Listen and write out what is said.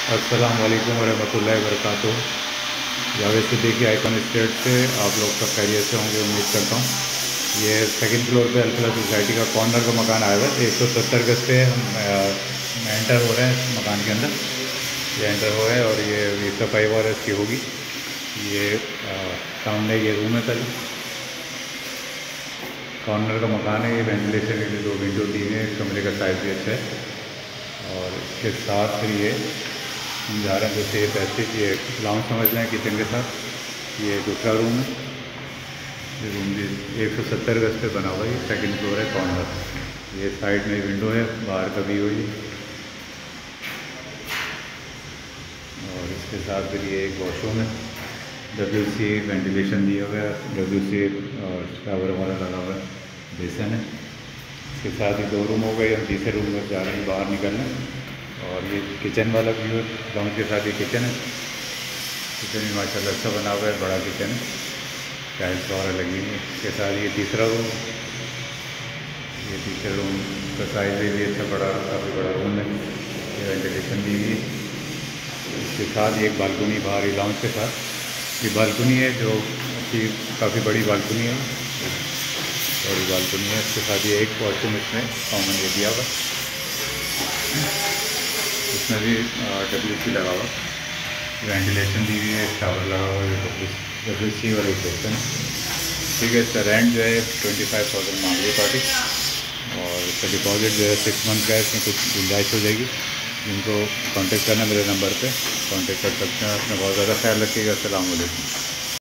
अस्सलाम वालेकुम वरहमतुल्लाहि वबरकातुहू। जावेद सिद्दीकी आइकॉन स्टेट से आप लोग सब खैरियत से होंगे, उम्मीद करता हूँ। ये सेकंड फ्लोर पे अल्फला सोसाइटी का कॉर्नर का मकान आया हुआ है। 170 गज पे हम एंटर हो रहे हैं मकान के अंदर। ये एंटर हो रहे हैं और ये सफाई वगैरह इसकी होगी। ये सामने ये रूम है। पहले कॉर्नर का मकान है। ये वेंटिलेशन के लिए 2 विंडो दी है। कमरे का साइज़ भी अच्छा है। और इसके साथ फिर ये हम जा रहे हैं जैसे ये पैसेज, ये लाउंज समझ लें किचन के साथ। ये दूसरा रूम है। ये रूम भी 170 गज पे बना हुआ है। ये सेकंड फ्लोर है, कॉर्नर। ये साइड में विंडो है, बाहर का व्यू है। और इसके साथ फिर ये एक वॉशरूम है। WC वेंटिलेशन दिया हुआ है, WC और शावर वाला लगा हुआ है, बेसन है। इसके साथ ही 2 रूम हो गए। हम तीसरे रूम में जा रहे हैं, बाहर निकलना। और ये किचन वाला व्यू है। लाउंज के साथ ये किचन है। किचन भी माशाल्लाह अच्छा बना हुआ है, बड़ा किचन है, टाइल्स वगैरह लगी हुई है। इसके साथ ये तीसरा रूम, ये तीसरे रूम का साइज भी अच्छा बड़ा, काफ़ी बड़ा रूम है। ये वेंटिलेशन दी हुई है। इसके साथ एक बालकनी बाहर ही लाउंज के साथ ये बालकनी है, जो कि काफ़ी बड़ी बालकनी है, बड़ी बालकनी है। इसके साथ ये एक वॉशरूम इसमें कॉमन ये दिया हुआ, इसमें भी WC लगा हुआ, वेंटिलेशन दी हुई है, शावर लगा हुआ है, WC और एक बेसन है। ठीक है। इसका रेंट जो है 25,000 मांग रही पार्टी। और इसका डिपॉजिट जो है 6 मंथ का है। इसमें कुछ गुंजाइश हो जाएगी। जिनको कांटेक्ट करना मेरे नंबर पे कांटेक्ट कर सकते हैं। अपना बहुत ज़्यादा ख्याल रखिएगा। अस्सलाम वालेकुम।